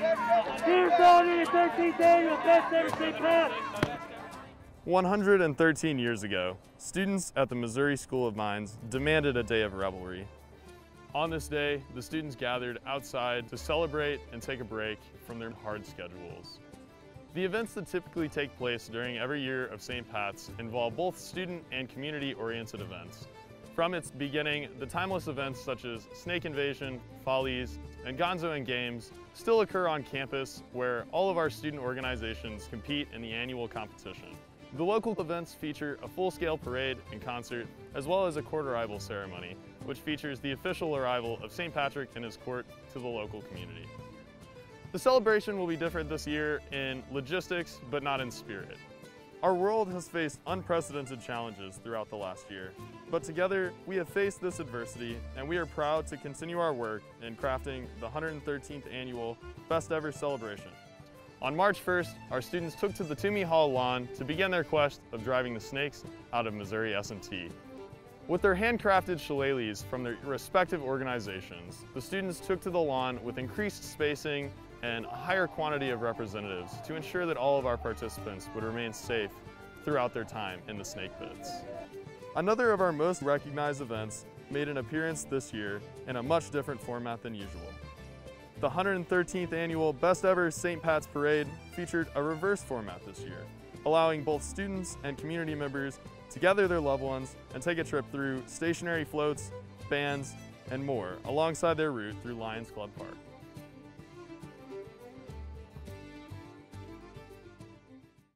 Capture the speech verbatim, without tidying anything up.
Here's the one hundred thirteenth annual Best Ever Saint Pat. one hundred thirteen years ago, students at the Missouri School of Mines demanded a day of revelry. On this day, the students gathered outside to celebrate and take a break from their hard schedules. The events that typically take place during every year of Saint Pat's involve both student and community-oriented events. From its beginning, the timeless events such as Snake Invasion, Follies, and Gonzo and Games still occur on campus where all of our student organizations compete in the annual competition. The local events feature a full-scale parade and concert, as well as a court arrival ceremony, which features the official arrival of Saint Patrick and his court to the local community. The celebration will be different this year in logistics, but not in spirit. Our world has faced unprecedented challenges throughout the last year, but together we have faced this adversity and we are proud to continue our work in crafting the one hundred thirteenth annual Best Ever celebration. On March first, our students took to the Toomey Hall lawn to begin their quest of driving the snakes out of Missouri S and T. With their handcrafted shillelaghs from their respective organizations, the students took to the lawn with increased spacing and a higher quantity of representatives to ensure that all of our participants would remain safe throughout their time in the snake pits. Another of our most recognized events made an appearance this year in a much different format than usual. The one hundred thirteenth annual Best Ever Saint Pat's Parade featured a reverse format this year, allowing both students and community members to gather their loved ones and take a trip through stationary floats, bands, and more alongside their route through Lions Club Park.